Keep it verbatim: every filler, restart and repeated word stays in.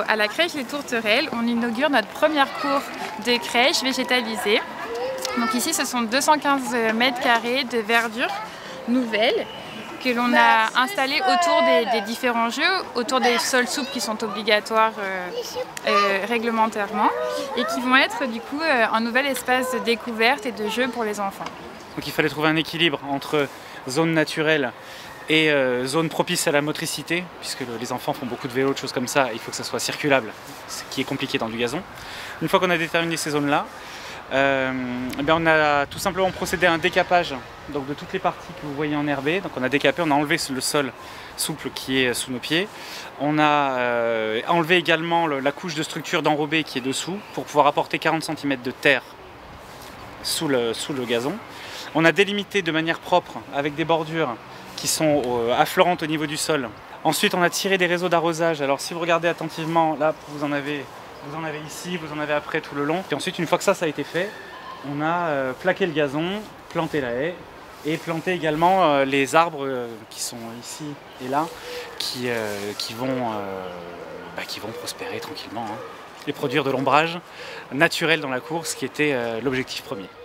à la crèche des Tourterelles, on inaugure notre première cour de crèche végétalisée. Donc ici, ce sont deux cent quinze mètres carrés de verdure nouvelle que l'on a installé autour des, des différents jeux, autour des sols souples qui sont obligatoires euh, euh, réglementairement et qui vont être du coup euh, un nouvel espace de découverte et de jeu pour les enfants. Donc il fallait trouver un équilibre entre zone naturelle et euh, zone propice à la motricité, puisque le, les enfants font beaucoup de vélo, de choses comme ça, il faut que ça soit circulable, ce qui est compliqué dans du gazon. Une fois qu'on a déterminé ces zones-là, euh, eh bien on a tout simplement procédé à un décapage donc, de toutes les parties que vous voyez enherbées. Donc on a décapé, on a enlevé le sol souple qui est sous nos pieds. On a euh, enlevé également le, la couche de structure d'enrobé qui est dessous pour pouvoir apporter quarante centimètres de terre sous le, sous le gazon. On a délimité de manière propre avec des bordures qui sont euh, affleurantes au niveau du sol. Ensuite, on a tiré des réseaux d'arrosage. Alors si vous regardez attentivement, là vous en avez, vous en avez ici, vous en avez après tout le long. Et ensuite, une fois que ça, ça a été fait, on a euh, plaqué le gazon, planté la haie et planté également euh, les arbres euh, qui sont ici et là, qui, euh, qui, vont, euh, bah, qui vont prospérer tranquillement hein, et produire de l'ombrage naturel dans la cour, ce qui était euh, l'objectif premier.